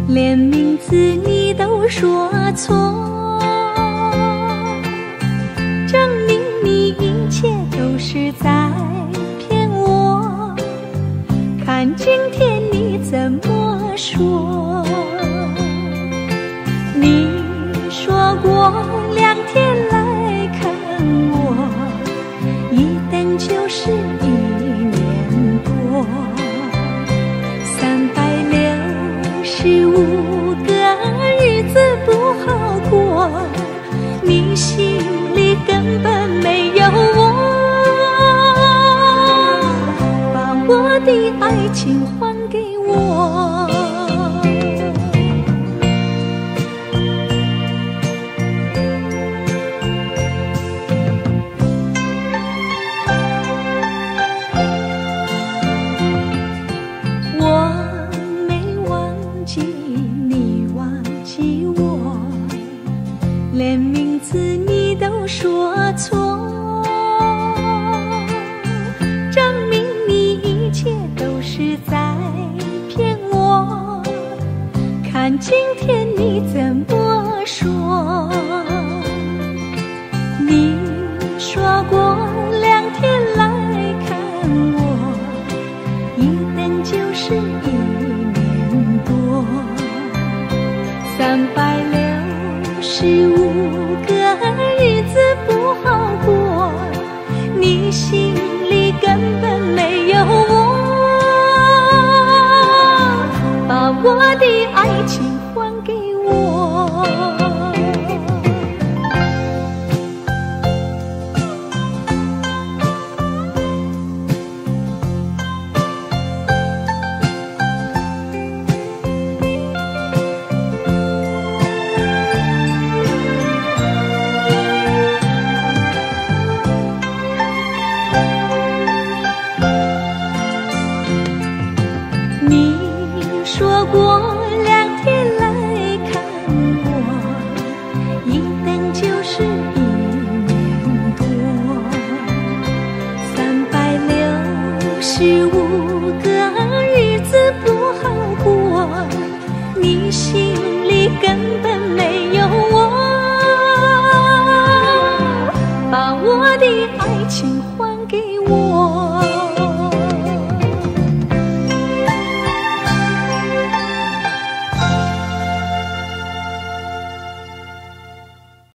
连名字你都说错，证明你一切都是在骗我。看今天你怎么说？你说过2天来看我，一等就是1年多，365个日子不好过，你心里根本没有我，把我的爱情还给我。连名字你都说错，证明你一切都是在骗我。看今天你怎么说？你说过2天来看我，一等就是1年多，365个日子不好过，你心里根本没有我，把我的爱情还给我。你说过2天来看我，一等就是1年多，365个日子不好过，你心里根本没有我，把我的爱情还给我。